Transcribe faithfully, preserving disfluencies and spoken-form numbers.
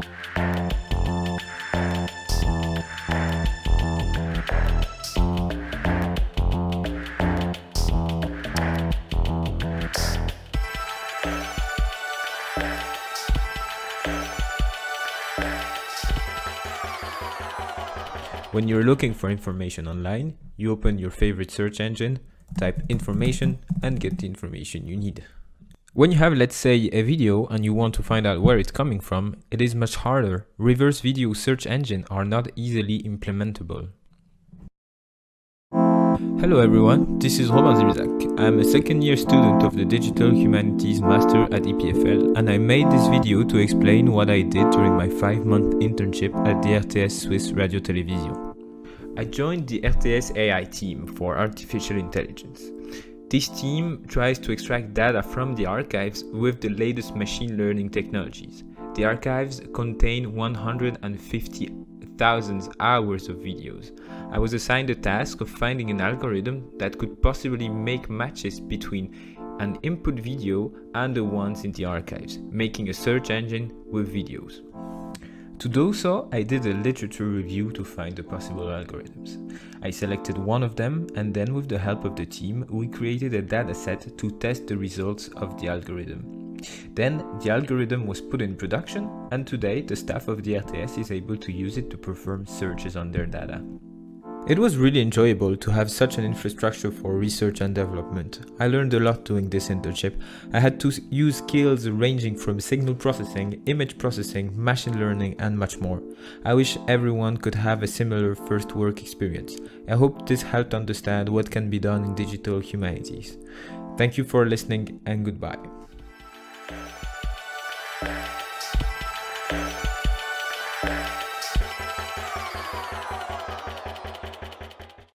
When you're looking for information online, you open your favorite search engine, type information, and get the information you need. When you have, let's say, a video and you want to find out where it's coming from, it is much harder. Reverse video search engines are not easily implementable. Hello everyone, this is Robin Zibzak. I'm a second year student of the Digital Humanities Master at E P F L, and I made this video to explain what I did during my five month internship at the R T S Swiss Radio Television. I joined the R T S A I team for artificial intelligence. This team tries to extract data from the archives with the latest machine learning technologies. The archives contain one hundred fifty thousand hours of videos. I was assigned the task of finding an algorithm that could possibly make matches between an input video and the ones in the archives, making a search engine with videos. To do so, I did a literature review to find the possible algorithms. I selected one of them, and then with the help of the team, we created a dataset to test the results of the algorithm. Then the algorithm was put in production, and today the staff of the R T S is able to use it to perform searches on their data. It was really enjoyable to have such an infrastructure for research and development. I learned a lot doing this internship. I had to use skills ranging from signal processing, image processing, machine learning, and much more. I wish everyone could have a similar first work experience. I hope this helped understand what can be done in digital humanities. Thank you for listening, and goodbye.